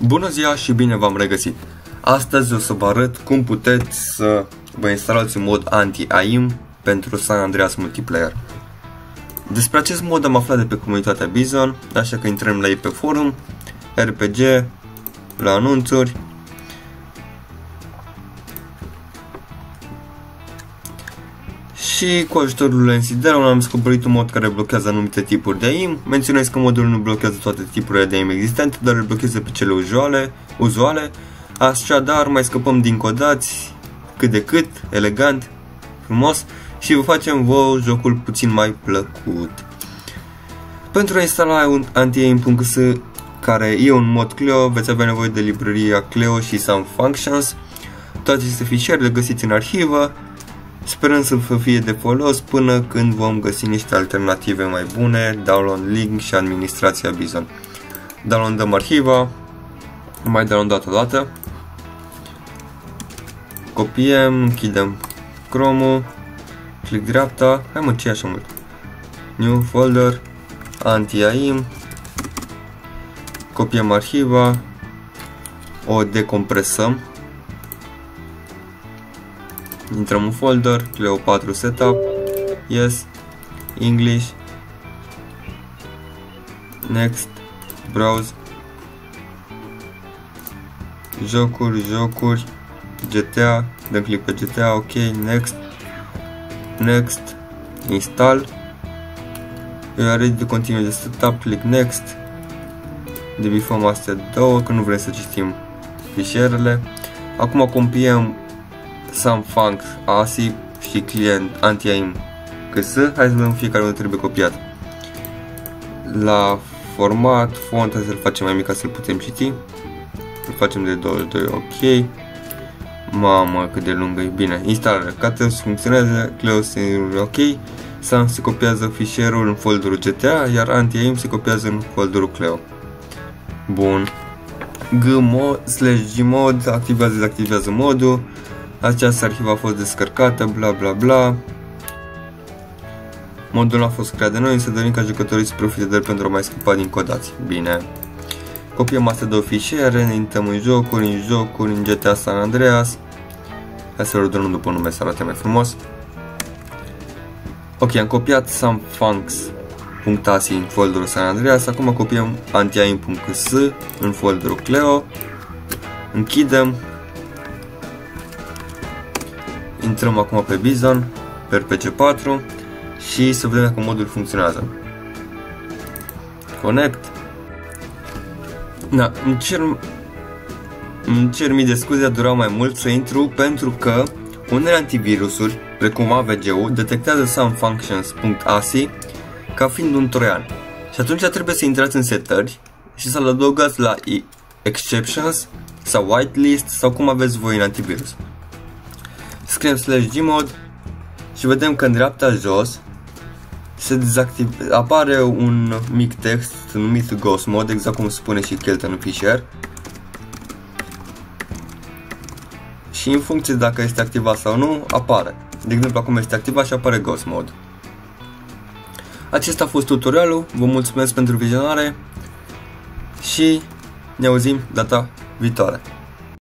Bună ziua și bine v-am regăsit! Astăzi o să vă arăt cum puteți să vă instalați un mod anti-AIM pentru San Andreas Multiplayer. Despre acest mod am aflat de pe comunitatea Bizon, așa că intrăm la ei pe forum, RPG, la anunțuri. Și cu ajutorul lui NCDeron am descoperit un mod care blochează anumite tipuri de AIM. Menționez că modul nu blochează toate tipurile de AIM existente, dar îl blochează pe cele uzuale. Așadar mai scăpăm din codați cât de cât, elegant, frumos și vă facem vouă jocul puțin mai plăcut. Pentru a instala un anti-aim.cs care e un mod Cleo, veți avea nevoie de librăria Cleo și Some Functions. Toate aceste fișiere le găsiți în arhivă. Sperăm să vă fie de folos până când vom găsi niște alternative mai bune, download link și administrația Bizon. Downloadăm arhiva, mai downloadat o dată, copiem, închidem Chrome-ul, click dreapta, hai mă, ce e așa mult? New folder, anti-aim, copiem arhiva, o decompresăm. Intrăm în folder, Cleo 4 setup, yes, English, next, browse, jocuri, GTA, dăm click pe GTA, ok, next, install, you are ready to continue the setup, click next, dbfoam astea două, că nu vrem să citim fișierele. Acum compiem Some Func ASI și client anti-aim CS. Hai să vedem fiecare unde trebuie copiat. La format, font, hai să-l facem mai mic ca să-l putem citi. Îl facem de 22, ok. Mamă, cât de lungă e, bine. Instalare, Cateus funcționează, Cleo ok. Sam se copiază fișierul în folderul GTA, iar anti-aim se copiază în folderul Cleo. Bun. gmod/gmod activează modul. Această arhivă a fost descărcată, bla bla bla. Modul a fost creat de noi, însă dorim ca jucătorii să profite de el pentru a mai scăpa din codați. Bine. Copiem astea două fișiere, ne intrăm în jocuri, în GTA San Andreas. Hai să ordonăm după nume să arate mai frumos. Ok, am copiat somefuncs.asi în folderul San Andreas. Acum copiem anti-aim.cs în folderul Cleo. Închidem. Intrăm acum pe Bizon, pe RPG4 și să vedem dacă modul funcționează. Connect. Da, îmi cer mii de scuze, a durat mai mult să intru pentru că unele antivirusuri, precum AVG-ul, detectează somefunctions.asi ca fiind un troian. Și atunci trebuie să intrați în setări și să-l adăugați la exceptions sau whitelist sau cum aveți voi în antivirus. Scriem /gmod și vedem că în dreapta jos apare un mic text numit ghost mode, exact cum spune și Kelton în fișier. Și în funcție dacă este activat sau nu, apare. De exemplu, acum este activat și apare ghost mode. Acesta a fost tutorialul, vă mulțumesc pentru vizionare și ne auzim data viitoare.